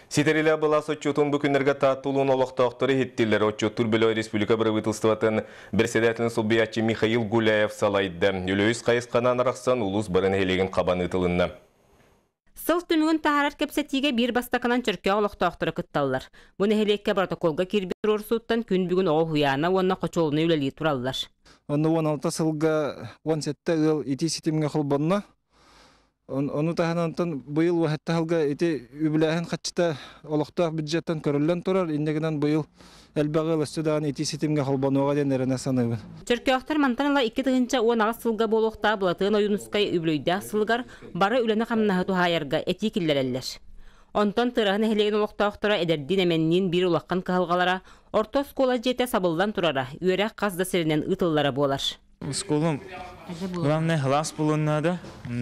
Ситериле былас отчетун бүкүннерге тааттуулун олоқтоқтыры хеттилер. Отчеттур Белой Республика правительствотын председателин субъятчы Михаил Гуляев салайды. Үлөйіз қайысқанан арақсан улус барын хелеген қабаны тылынна. Сыл түмігін тағарар кепсетиге бір бастақынан чыркия олоқтоқтыры кытталлар. Бұны хелекке протоколға кирбир орсуттан күн бүгін оғы хуяна онна қочолыны үлелі тураллар. Оны 16 сылға 17 ыл ити ситимге қылбанна. Onu tahanantan bu yıl vahatta halga iti übülahen kaçta olaqtaq bidjetten körüllen turar. İndeginden bu yıl elbağı lüstüdan iti sitimge halbanoğa denerine sanıbın. Türkiyahtар mantanla 2 tığınca 16 sılga boluqta bulatığın oyunuskay üblüyde sılgar bara ülene kamnahatu hayarga etikillereller. Ondan tırağın ehleyin olaqtaqtıra ederdin emennin bir ulaqқан kıhalgalara orta skola jete sabıldan turara üyerek qazda serinen ıtıllara bolar. Skolum главное глаз булынады.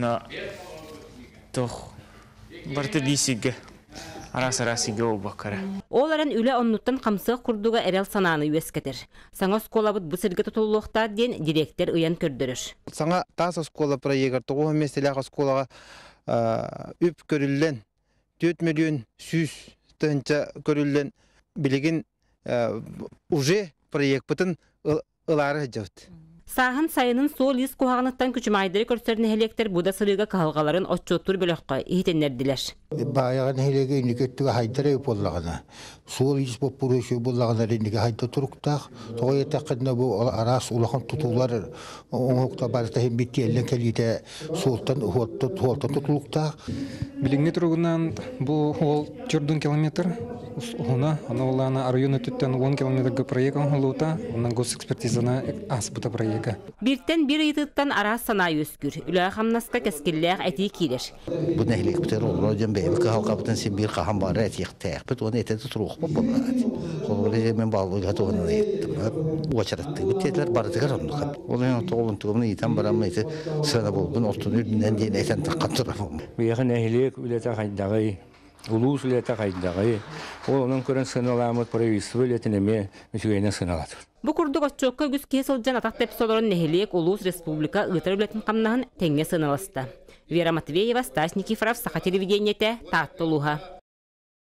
Тох барты дисиге арас-арасиге ол бакара. Оларын үле оннуттан қамсық құрдуға әрел сананы үескетер. Саңа сколабыт бұсырғы тұтылуқта ден директор ұян көрдірір. Саңа таса скола проегар тоғы меселеға сколаға үп көрілден 4 миллион сүйіз тұнша көрілден білеген уже проект бұтын ылары жауд. Сағын сайының сол ес қоғанықтан күчімайдыры көрсерін хелектер бұда сырыға қалғаларын отчоттур бөліққа ехетенерділер. Баяған хелеге инекеттігі хайдары болағына. Сол ес боп бұрышы болағына рендіге хайда тұрықтақ. Тоғы етаққында бұл арас ұлақын тұтулар оңықта барыста hem бетті әлін кәлейді солтан тұтылықтақ. Біліңне тұрғынан бұл ол 4 километр. Она олана районы түттен 10 километрге проект олута, онан госэкспертизана ас бұта проекта. Бірттен бір етіттен арас санай өскүр. Үлі қамнасқа кәскелләғ әтей келер. Бұл нәхілік бітер олар өден бәйбі қалқа бұтын сен бір қаған бары әтек тәқ біт, оны әтеді тұруқ бұл болады. Қолғылы мен балығы ғаты оны еттім. Уачаратты бүттеділер барытығар оны қап. Олың тоғылын тұғымын етен барамын еті сына бол. Бұн оқтын үрдінен дейін әтен таққан тұрамын. Бұяғы нәхілік үлеті қайдағы улус үлеті қайдағы. Ол оның көрін сыналамыд правительство үлетінеме мүсігейіне сыналады. Бұ күрдік отчоққа күз кесілден атақ тәпсоларын нәхілек Улус Республика ұйтар үлетін қамнағын тәңе сыналасты. Вера Матвеева, Стас Никифоров, Саха телевидениеті, Таттылуға.